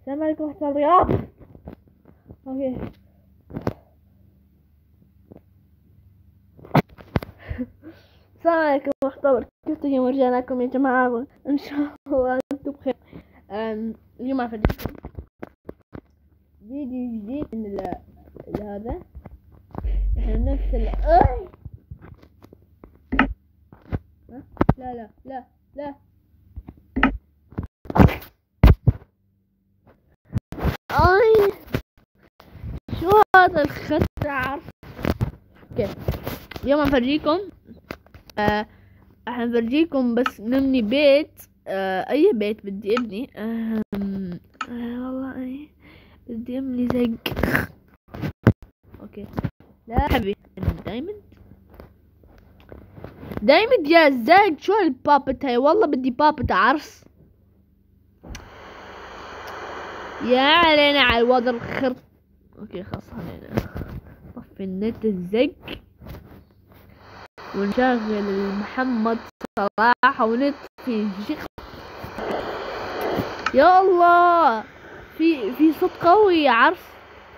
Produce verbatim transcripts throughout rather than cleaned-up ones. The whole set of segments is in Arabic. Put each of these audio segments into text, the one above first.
السلام عليكم ورحمة الله الرياض. اوكي السلام عليكم ورحمة الله وبركاته. كيف ورجعنا لكم يا جماعة؟ ان شاء الله انتم بخير. اليوم افديكم فيديو جديد من هذا. احنا نفس ال لا لا لا لا اي شو هذا الخدع؟ كيف اليوم افرجيكم آه احنا نفرجيكم بس نبني بيت. آه اي بيت بدي ابني. آه آه والله اي بدي ابني زق. اوكي لا حبيبي دايموند دايموند يا زق. شو البابت هاي؟ والله بدي بابت عرس. يا علينا على الوضع الخرط. اوكي خلاص علينا طفي النت الزق ونشغل محمد صلاح ونطفي الشيخ. يا الله في في صوت قوي يا عرس.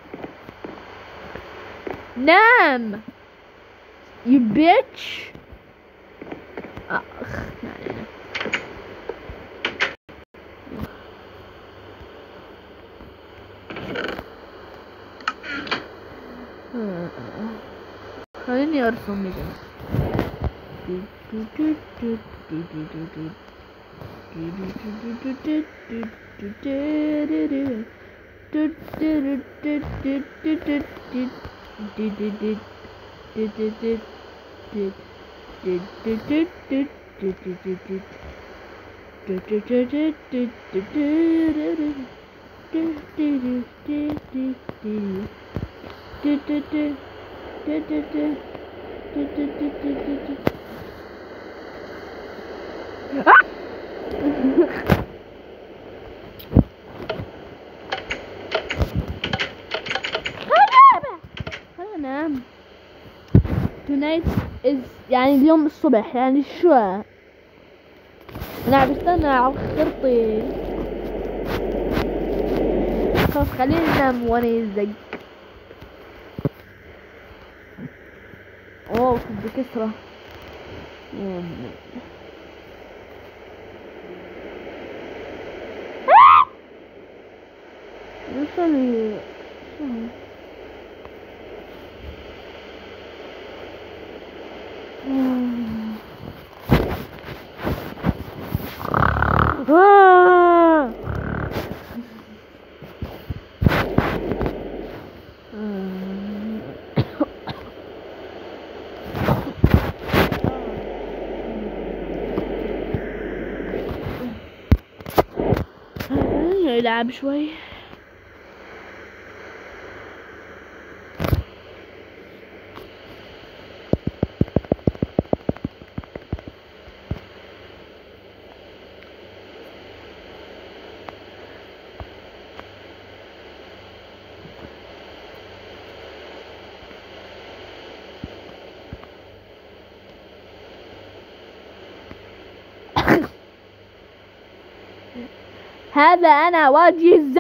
نام يو بيتش. اخ يعني خليني ارسم مثلا. نام tonight is يعني اليوم الصبح يعني شو انا عم بستنى على خرطي. خلاص خليني انام وانا يزق. اوه بدي كسرة. وصل يلعب شوي. هذا انا واجي الز...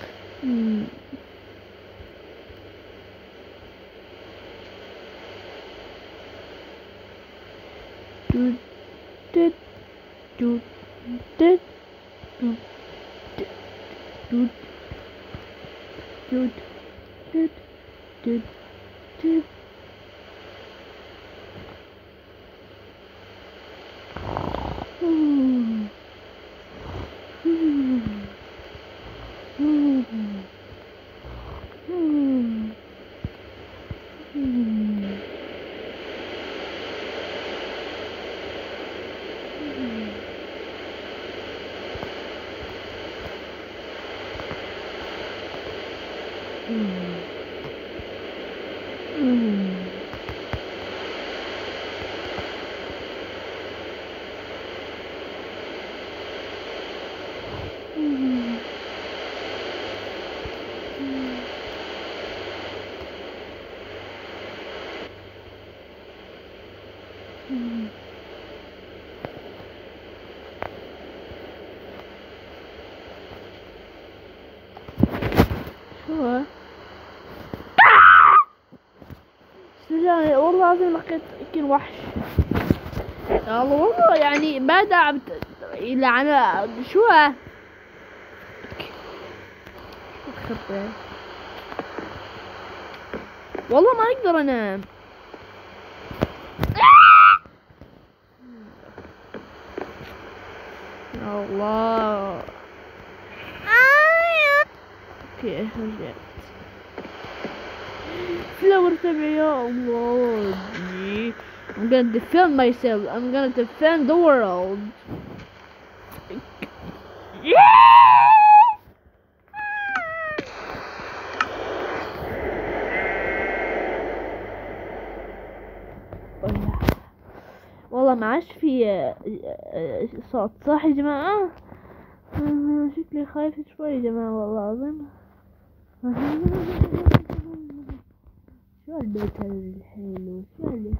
هو سجاني والله العظيم لقيت يمكن وحش. يا الله والله يعني بعد عبد إلى أنا شو ها والله ما أقدر أنام. يا الله اوكي رجعت. فلاور تبعي يا الله. I'm gonna defend myself. I'm gonna defend the world. والله ما عادش في صوت صح يا جماعة. شكلي خايف شوي يا جماعة والله العظيم. شو البيت الحلو شو اللي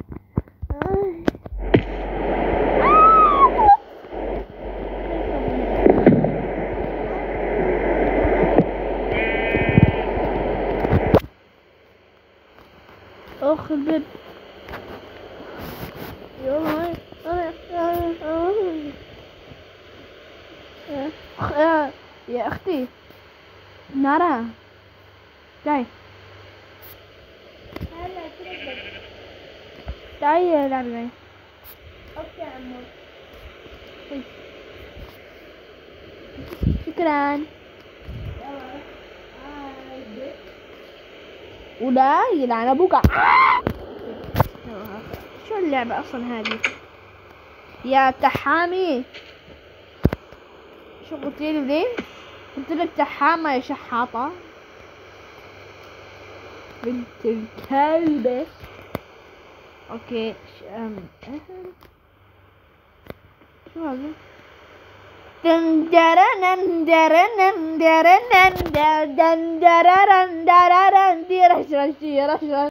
اخ البيب. يلا هاي يا اختي نارا تعي تعي العبي معي. اوكي عمو شكرا. ولا يلعن ابوك. شو اللعبة اصلا هذه يا تحامي؟ شو قلتيلي ذي؟ قلت لك تحامة يا شحاطة بنت الكلبة. اوكي شو هذا؟ دندرن درن درن درن درن درن درن درن